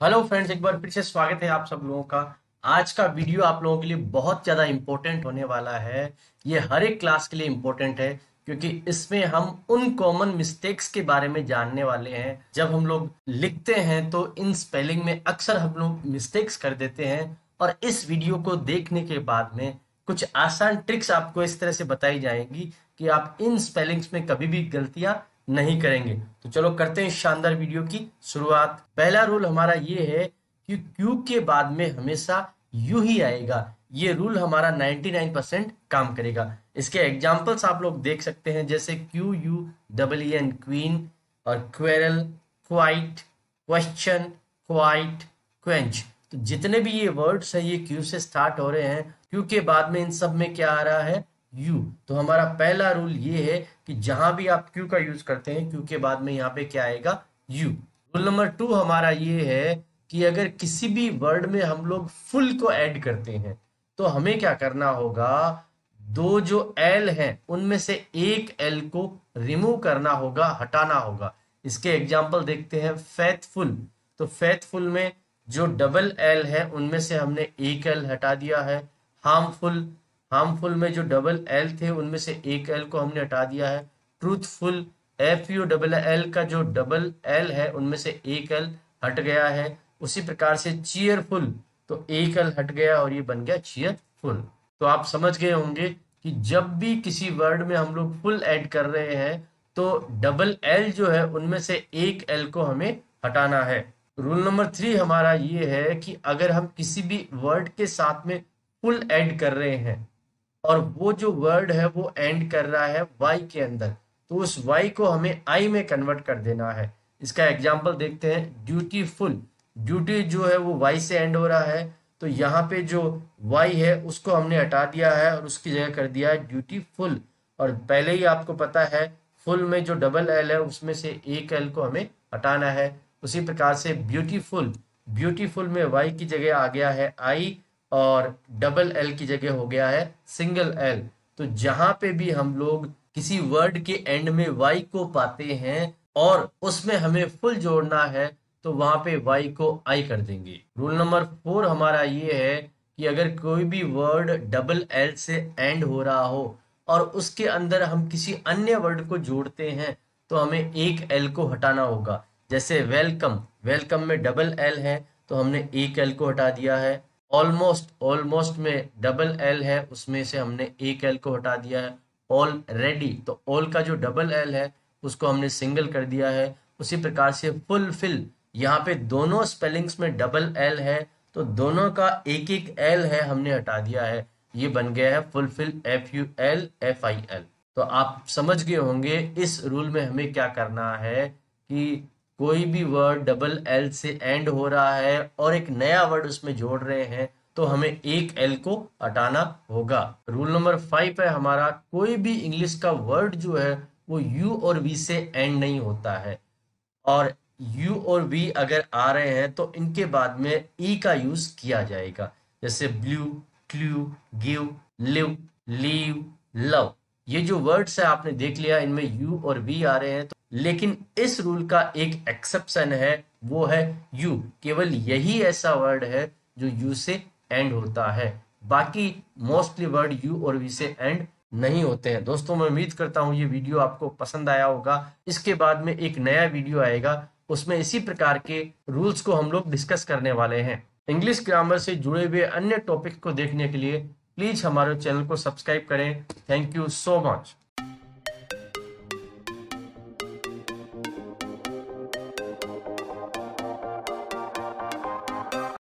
Hello friends, एक बार फिर से स्वागत है आप सब लोगों का। आज का वीडियो आप लोगों के लिए बहुत ज़्यादा इम्पोर्टेंट होने वाला है। ये हर एक क्लास के लिए इम्पोर्टेंट है क्योंकि इसमें हम उन कॉमन मिस्टेक्स के बारे में जानने वाले हैं। जब हम लोग लिखते हैं तो इन स्पेलिंग में अक्सर हम लोग मिस्टेक्स कर देते हैं, और इस वीडियो को देखने के बाद में कुछ आसान ट्रिक्स आपको इस तरह से बताई जाएंगी कि आप इन स्पेलिंग्स में कभी भी गलतियां नहीं करेंगे। तो चलो करते हैं इस शानदार वीडियो की शुरुआत। पहला रूल हमारा ये है कि क्यू के बाद में हमेशा यू ही आएगा। ये रूल हमारा 99% काम करेगा। इसके एग्जांपल्स आप लोग देख सकते हैं, जैसे Q U double N queen, और quarrel, quite, question, quiet, quench. तो जितने भी ये वर्ड्स हैं ये क्यू से स्टार्ट हो रहे हैं। क्यू के बाद में इन सब में क्या आ रहा है? यू। तो हमारा पहला रूल ये है कि जहां भी आप क्यू का यूज करते हैं, क्यू के बाद में यहाँ पे क्या आएगा? यू। रूल नंबर 2 हमारा ये है कि अगर किसी भी वर्ड में हम लोग फुल को ऐड करते हैं तो हमें क्या करना होगा? दो जो एल हैं उनमें से एक एल को रिमूव करना होगा, हटाना होगा। इसके एग्जाम्पल देखते हैं। फेथफुल, तो फेथफुल में जो डबल एल है उनमें से हमने एक एल हटा दिया है। हार्मफुल, हार्मफुल में जो डबल एल थे उनमें से एक एल को हमने हटा दिया है। Truthful, F U double L का जो डबल एल है उनमें से एक एल हट गया है। उसी प्रकार से चीयरफुल, तो एक एल हट गया और ये बन गया चीयरफुल। तो आप समझ गए होंगे कि जब भी किसी वर्ड में हम लोग फुल ऐड कर रहे हैं तो डबल एल जो है उनमें से एक एल को हमें हटाना है। रूल नंबर 3 हमारा ये है कि अगर हम किसी भी वर्ड के साथ में फुल ऐड कर रहे हैं और वो जो वर्ड है वो एंड कर रहा है वाई के अंदर, तो उस वाई को हमें आई में कन्वर्ट कर देना है। इसका एग्जाम्पल देखते हैं। ड्यूटीफुल, ड्यूटी जो है वो वाई से एंड हो रहा है, तो यहाँ पे जो वाई है उसको हमने हटा दिया है और उसकी जगह कर दिया है ड्यूटीफुल। और पहले ही आपको पता है फुल में जो डबल एल है उसमें से एक एल को हमें हटाना है। उसी प्रकार से ब्यूटीफुल, ब्यूटीफुल में वाई की जगह आ गया है आई, और डबल एल की जगह हो गया है सिंगल एल। तो जहां पे भी हम लोग किसी वर्ड के एंड में वाई को पाते हैं और उसमें हमें फुल जोड़ना है तो वहां पे वाई को आई कर देंगे। रूल नंबर 4 हमारा ये है कि अगर कोई भी वर्ड डबल एल से एंड हो रहा हो और उसके अंदर हम किसी अन्य वर्ड को जोड़ते हैं तो हमें एक एल को हटाना होगा। जैसे वेलकम, वेलकम में डबल एल है तो हमने एक एल को हटा दिया है। ऑलमोस्ट, ऑलमोस्ट में डबल एल है उसमें से हमने एक एल को हटा दिया है। ऑलरेडी, तो ऑल का जो डबल एल है उसको हमने सिंगल कर दिया है। उसी प्रकार से फुलफिल, यहाँ पे दोनों स्पेलिंग्स में डबल एल है तो दोनों का एक एक एल है हमने हटा दिया है। ये बन गया है fulfil, F U L F I L. तो आप समझ गए होंगे इस रूल में हमें क्या करना है कि कोई भी वर्ड डबल एल से एंड हो रहा है और एक नया वर्ड उसमें जोड़ रहे हैं तो हमें एक एल को हटाना होगा। रूल नंबर 5 है हमारा, कोई भी इंग्लिश का वर्ड जो है वो यू और वी से एंड नहीं होता है। और यू और वी अगर आ रहे हैं तो इनके बाद में ई का यूज किया जाएगा। जैसे blue, clue, give, live, leave, love. ये जो वर्ड्स है आपने देख लिया इनमें यू और वी आ रहे हैं, तो लेकिन इस रूल का एक एक्सेप्शन है, वो है यू। केवल यही ऐसा वर्ड है जो यू से एंड होता है, बाकी मोस्टली वर्ड यू और वी से एंड नहीं होते हैं। दोस्तों मैं उम्मीद करता हूँ ये वीडियो आपको पसंद आया होगा। इसके बाद में एक नया वीडियो आएगा, उसमें इसी प्रकार के रूल्स को हम लोग डिस्कस करने वाले हैं। इंग्लिश ग्रामर से जुड़े हुए अन्य टॉपिक को देखने के लिए प्लीज हमारे चैनल को सब्सक्राइब करें। Thank you so much.